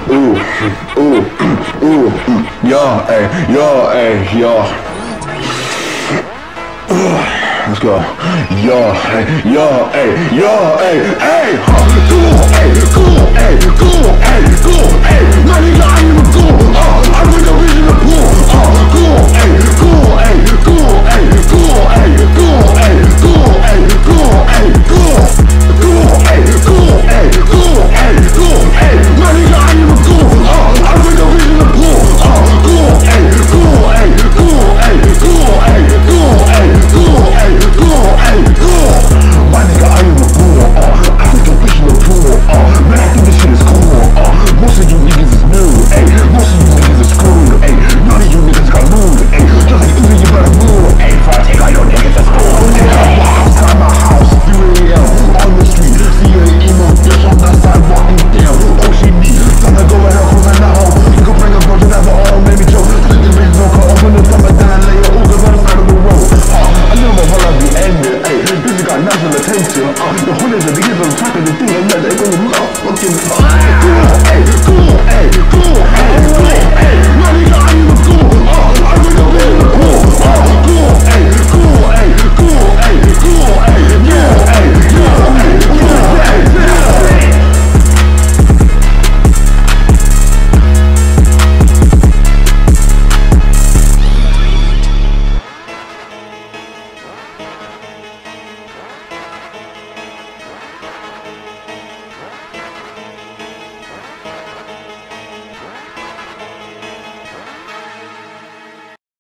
Let's go. Yo, hey, yo, hey, yo, hey, hey, cool, hey, cool, hey, cool, hey, cool, hey, my nigga, I am a cool, I'm with the original pool, cool, hey, cool, hey, cool, hey, cool, hey, cool, hey, cool, hey, cool, hey, cool, cool, hey, cool, hey, cool, hey, cool, hey, my nigga, I am a cool, I'm with the original pool, cool, hey, cool, hey, cool, hey, cool, hey, cool, hey, cool, hey, cool, hey, cool, my nigga, I am a cool, I'm with the original pool, man, I think this shit is cool, most of you niggas is new, most of you niggas is screwed, none of you niggas got moved, just like Uzi, you better move, before I take all your niggas to school, outside my house, 3 AM, on the street, see you an emo bitch on the sidewalk, you damn, oh she need, time to go ahead, close her now, you can bring a virgin as a home, maybe joke, split the bitch, no call, open the summer, then I lay your hookers on the side of the road, I never wanna be ended, this got national attention, the hood is the biggest of the track of the thing, and they're gonna motherfucking